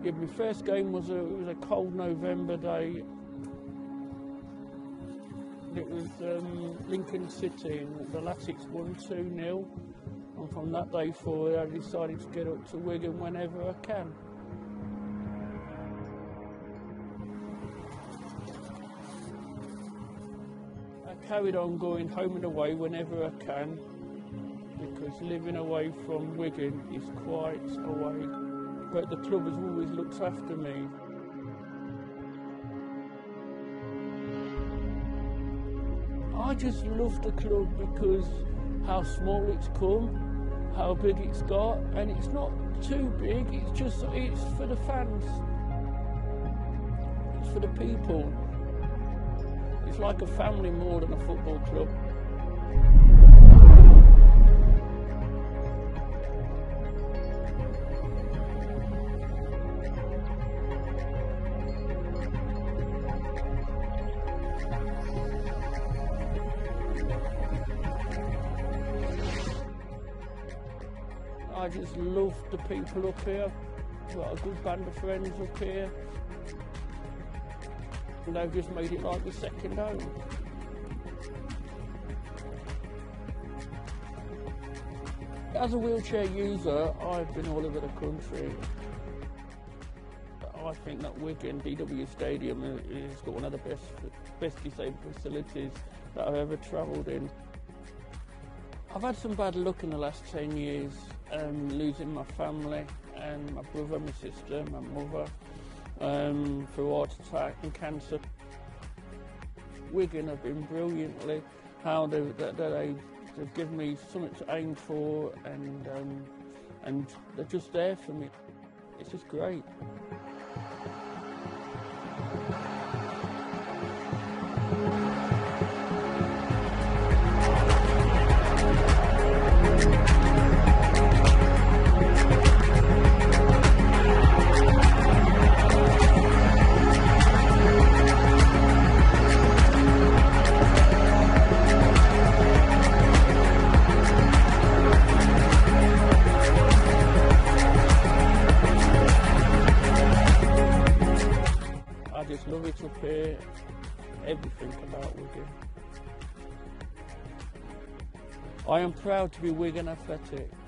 Yeah, my first game was it was a cold November day. It was Lincoln City, and the Latics won 2-0. And from that day forward, I decided to get up to Wigan whenever I can. I carried on going home and away whenever I can, because living away from Wigan is quite away. But the club has always looked after me. I just love the club because how small it's come, how big it's got, and it's not too big, it's for the fans, it's for the people. It's like a family more than a football club. I just love the people up here. I've got a good band of friends up here. And they've just made it like the second home. As a wheelchair user, I've been all over the country. I think that Wigan DW Stadium has got one of the best disabled facilities that I've ever travelled in. I've had some bad luck in the last 10 years, losing my family and my brother, my sister, my mother, through heart attack and cancer. Wigan have been brilliantly, how they've given me something to aim for, and they're just there for me. It's just great. I just love it up here, everything about Wigan. I am proud to be Wigan Athletic.